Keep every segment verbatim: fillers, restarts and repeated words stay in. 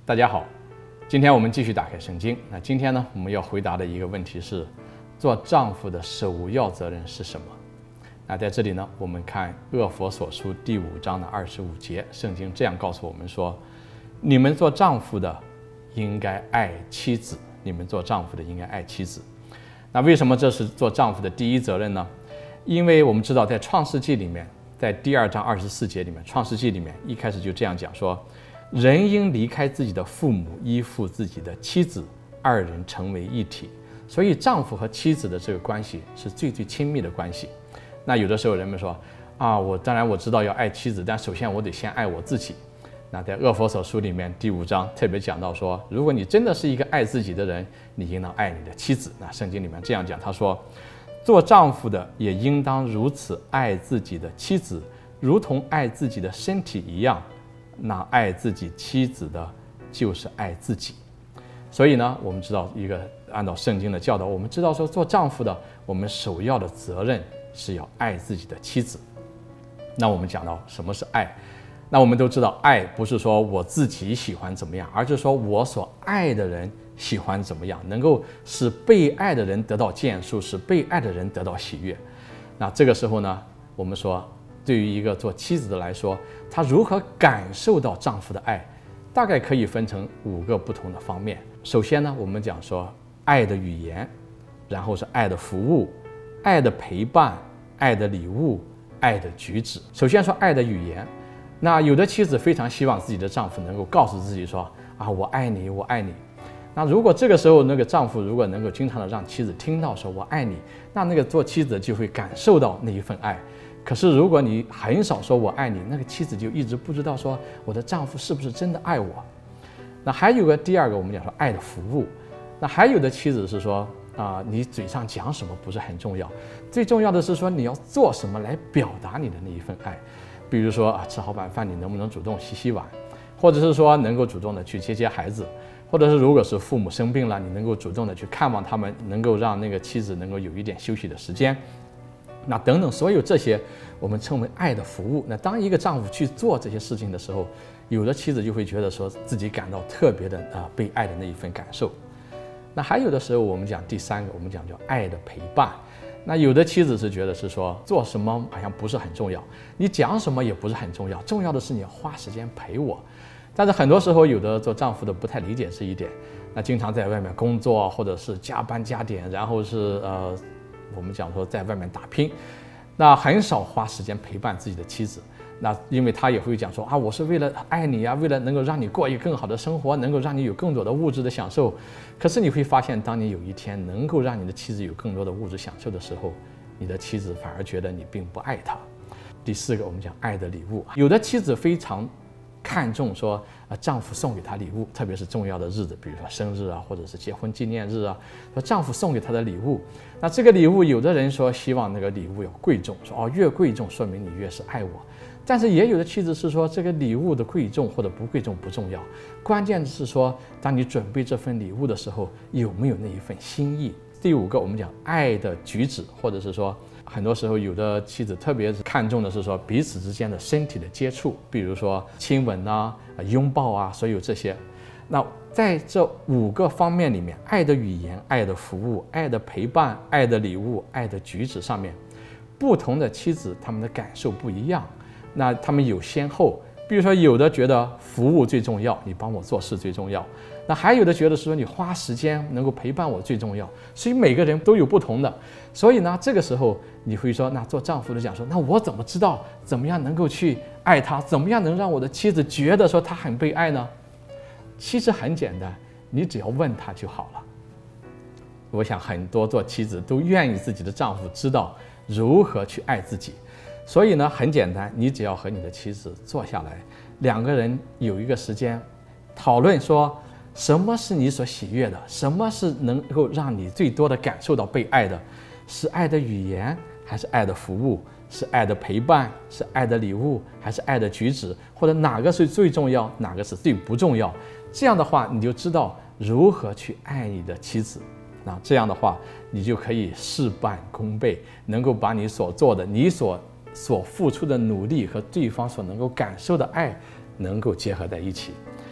大家好，今天我们继续打开圣经。那今天呢，我们要回答的一个问题是：做丈夫的首要责任是什么？那在这里呢，我们看厄弗所书第五章的二十五节，圣经这样告诉我们说：你们做丈夫的应该爱妻子，你们做丈夫的应该爱妻子。那为什么这是做丈夫的第一责任呢？因为我们知道，在创世纪里面，在第二章二十四节里面，创世纪里面一开始就这样讲说：人应离开自己的父母，依附自己的妻子，二人成为一体。所以丈夫和妻子的这个关系是最最亲密的关系。那有的时候人们说啊，我当然我知道要爱妻子，但首先我得先爱我自己。那在厄弗所书里面第五章特别讲到说，如果你真的是一个爱自己的人，你应当爱你的妻子。那圣经里面这样讲，他说：做丈夫的也应当如此爱自己的妻子，如同爱自己的身体一样。那爱自己妻子的，就是爱自己。所以呢，我们知道一个按照圣经的教导，我们知道说做丈夫的，我们首要的责任是要爱自己的妻子。那我们讲到什么是爱，那我们都知道，爱不是说我自己喜欢怎么样，而是说我所爱的人喜欢怎么样，能够使被爱的人得到建树，使被爱的人得到喜悦。那这个时候呢，我们说，对于一个做妻子的来说，她如何感受到丈夫的爱，大概可以分成五个不同的方面。首先呢，我们讲说爱的语言，然后是爱的服务，爱的陪伴，爱的礼物，爱的举止。首先说爱的语言，那有的妻子非常希望自己的丈夫能够告诉自己说啊，我爱你，我爱你。那如果这个时候那个丈夫如果能够经常的让妻子听到说我爱你，那那个做妻子就会感受到那一份爱。可是如果你很少说我爱你，那个妻子就一直不知道说我的丈夫是不是真的爱我。那还有个第二个，我们讲说爱的服务。那还有的妻子是说啊、呃，你嘴上讲什么不是很重要，最重要的是说你要做什么来表达你的那一份爱。比如说啊，吃好晚饭你能不能主动洗洗碗，或者是说能够主动的去接接孩子，或者是如果是父母生病了，你能够主动的去看望他们，能够让那个妻子能够有一点休息的时间。那等等，所有这些我们称为爱的服务。那当一个丈夫去做这些事情的时候，有的妻子就会觉得说自己感到特别的啊、呃、被爱的那一份感受。那还有的时候我们讲第三个，我们讲叫爱的陪伴。那有的妻子是觉得是说做什么好像不是很重要，你讲什么也不是很重要，重要的是你要花时间陪我。但是很多时候有的做丈夫的不太理解这一点，那经常在外面工作或者是加班加点，然后是呃我们讲说在外面打拼，那很少花时间陪伴自己的妻子。那因为他也会讲说啊，我是为了爱你啊，为了能够让你过一个更好的生活，能够让你有更多的物质的享受。可是你会发现，当你有一天能够让你的妻子有更多的物质享受的时候，你的妻子反而觉得你并不爱她。第四个，我们讲爱的礼物。有的妻子非常看重说啊，丈夫送给她礼物，特别是重要的日子，比如说生日啊，或者是结婚纪念日啊，说丈夫送给她的礼物。那这个礼物，有的人说希望那个礼物要贵重，说哦越贵重说明你越是爱我。但是也有的妻子是说，这个礼物的贵重或者不贵重不重要，关键是说，当你准备这份礼物的时候，有没有那一份心意。第五个，我们讲爱的举止，或者是说，很多时候有的妻子特别看重的是说彼此之间的身体的接触，比如说亲吻啊、拥抱啊，所有这些。那在这五个方面里面，爱的语言、爱的服务、爱的陪伴、爱的礼物、爱的举止上面，不同的妻子她们的感受不一样。那他们有先后，比如说有的觉得服务最重要，你帮我做事最重要，那还有的觉得是说你花时间能够陪伴我最重要。所以每个人都有不同的。所以呢，这个时候你会说，那做丈夫的讲说，那我怎么知道怎么样能够去爱她，怎么样能让我的妻子觉得说她很被爱呢？其实很简单，你只要问她就好了。我想很多做妻子都愿意自己的丈夫知道如何去爱自己。所以呢，很简单，你只要和你的妻子坐下来，两个人有一个时间讨论说，什么是你所喜悦的，什么是能够让你最多的感受到被爱的，是爱的语言，还是爱的服务，是爱的陪伴，是爱的礼物，还是爱的举止，或者哪个是最重要，哪个是最不重要。这样的话，你就知道如何去爱你的妻子。那这样的话，你就可以事半功倍，能够把你所做的，你所所付出的努力和对方所能够感受的爱能够结合在一起。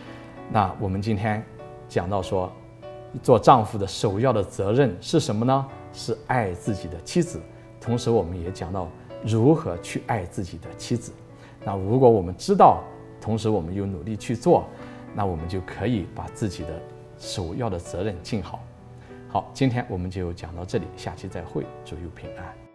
那我们今天讲到说，做丈夫的首要的责任是什么呢？是爱自己的妻子。同时，我们也讲到如何去爱自己的妻子。那如果我们知道，同时我们又努力去做，那我们就可以把自己的首要的责任尽好。好，今天我们就讲到这里，下期再会，祝佑平安。